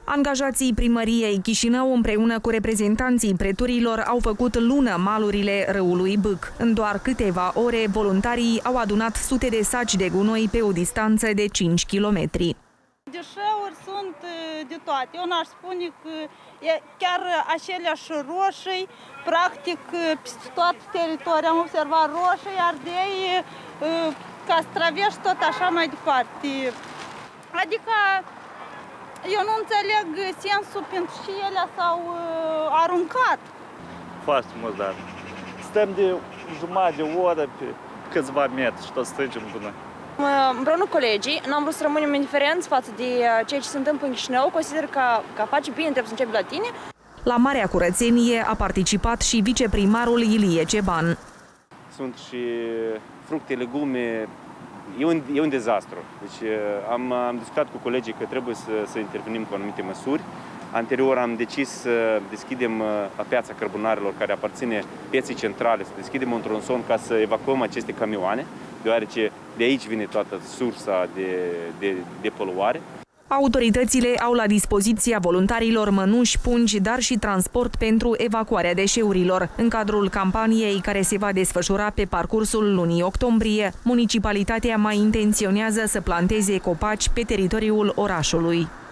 Angajații primăriei Chișinău împreună cu reprezentanții preturilor au făcut lună malurile râului Bâc. În doar câteva ore, voluntarii au adunat sute de saci de gunoi pe o distanță de 5 kilometri. Deșeuri sunt de toate. Eu n-aș spune că chiar aceleași roșii, practic, peste tot teritoriul am observat roșii, ardei, castraveși, tot așa mai departe. Adică eu nu înțeleg sensul pentru ce ele s-au aruncat. Foarte mult, dar stăm de jumătate de oră pe câțiva metri și tot strângem până. Împreună cu colegii, n-am vrut să rămânem indiferenți față de ceea ce se întâmplă în Chișinău. Consider că faci bine, trebuie să începi la tine. La Marea Curățenie a participat și viceprimarul Ilie Ceban. Sunt și fructe, legume, e un dezastru. Deci am discutat cu colegii că trebuie să intervenim cu anumite măsuri. Anterior am decis să deschidem piața cărbunarelor care aparține pieței centrale, să deschidem un tronson ca să evacuăm aceste camioane, deoarece de aici vine toată sursa de poluare. Autoritățile au la dispoziția voluntarilor mănuși, pungi, dar și transport pentru evacuarea deșeurilor. În cadrul campaniei care se va desfășura pe parcursul lunii octombrie, municipalitatea mai intenționează să planteze copaci pe teritoriul orașului.